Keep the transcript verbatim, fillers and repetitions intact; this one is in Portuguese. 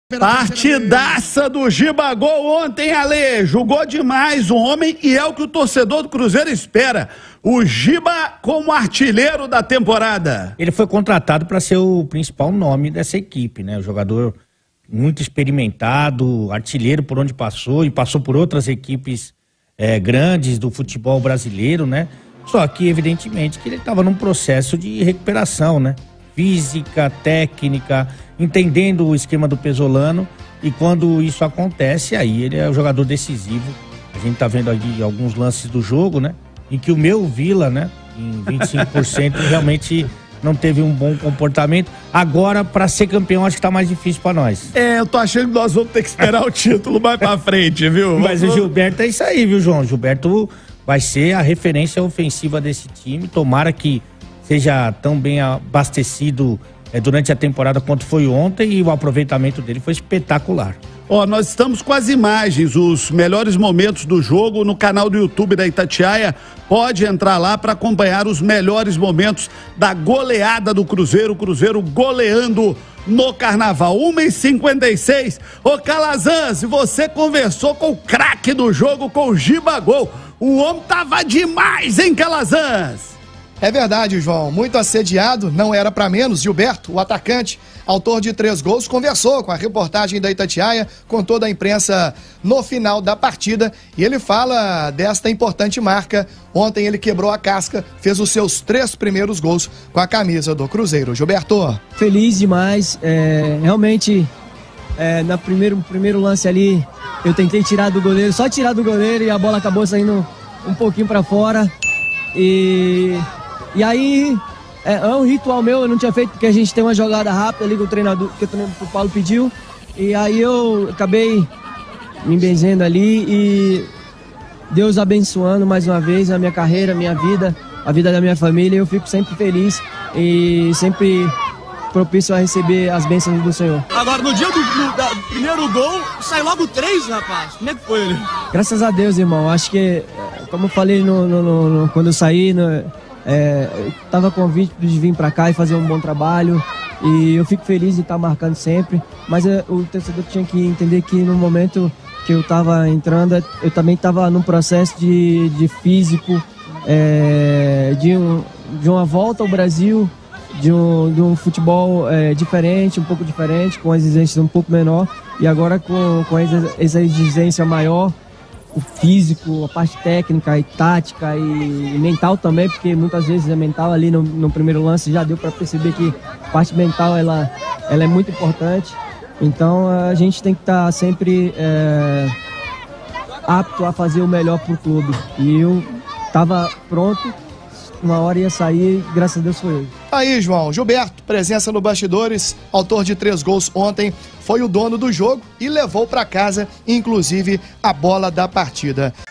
Partidaça do Gibagol ontem, Ale. Jogou demais o homem e é o que o torcedor do Cruzeiro espera. O Giba como artilheiro da temporada. Ele foi contratado para ser o principal nome dessa equipe, né? O jogador muito experimentado, artilheiro por onde passou e passou por outras equipes é, grandes do futebol brasileiro, né? Só que, evidentemente, que ele estava num processo de recuperação, né? Física, técnica, entendendo o esquema do Pesolano, e quando isso acontece, aí ele é o jogador decisivo. A gente tá vendo aqui alguns lances do jogo, né? Em que o meu Vila, né, em vinte e cinco por cento, realmente não teve um bom comportamento. Agora, para ser campeão, acho que tá mais difícil para nós. É, eu tô achando que nós vamos ter que esperar o título mais pra frente, viu? Mas o Gilberto é isso aí, viu, João? O Gilberto vai ser a referência ofensiva desse time. Tomara que seja tão bem abastecido é, durante a temporada quanto foi ontem, e o aproveitamento dele foi espetacular. Ó, nós estamos com as imagens, os melhores momentos do jogo no canal do YouTube da Itatiaia. Pode entrar lá para acompanhar os melhores momentos da goleada do Cruzeiro, o Cruzeiro goleando no Carnaval. uma e cinquenta e seis. Ô Calazans, se você conversou com o craque do jogo, com o Gibagol, o homem tava demais, hein, Calazans? É verdade, João. Muito assediado, não era pra menos. Gilberto, o atacante, autor de três gols, conversou com a reportagem da Itatiaia, com toda a imprensa no final da partida, e ele fala desta importante marca. Ontem ele quebrou a casca, fez os seus três primeiros gols com a camisa do Cruzeiro. Gilberto. Feliz demais. É, realmente, é, no primeiro, primeiro lance ali, eu tentei tirar do goleiro, só tirar do goleiro, e a bola acabou saindo um pouquinho pra fora. E... E aí, é, é um ritual meu, eu não tinha feito, porque a gente tem uma jogada rápida ali que o treinador, que o, treinador, o Paulo pediu. E aí eu acabei me benzendo ali, e Deus abençoando mais uma vez a minha carreira, a minha vida, a vida da minha família. Eu fico sempre feliz e sempre propício a receber as bênçãos do Senhor. Agora, no dia do, do, da, do primeiro gol, sai logo três, rapaz. Como é que foi ele? Graças a Deus, irmão. Acho que, como eu falei no, no, no, no, quando eu saí... No, É, eu estava convite de vir para cá e fazer um bom trabalho, e eu fico feliz de estar marcando sempre, mas é, o torcedor tinha que entender que no momento que eu estava entrando, eu também estava num processo de, de físico, é, de, um, de uma volta ao Brasil, de um, de um futebol é, diferente, um pouco diferente, com exigências um pouco menor, e agora com, com essa exigência maior, o físico, a parte técnica e tática e mental também, porque muitas vezes é mental ali no, no primeiro lance, já deu para perceber que a parte mental ela, ela é muito importante. Então a gente tem que estar tá sempre é, apto a fazer o melhor para o clube, e eu estava pronto, uma hora ia sair, graças a Deus foi hoje. Aí, João, Gilberto, presença no bastidores, autor de três gols ontem, foi o dono do jogo e levou para casa, inclusive, a bola da partida.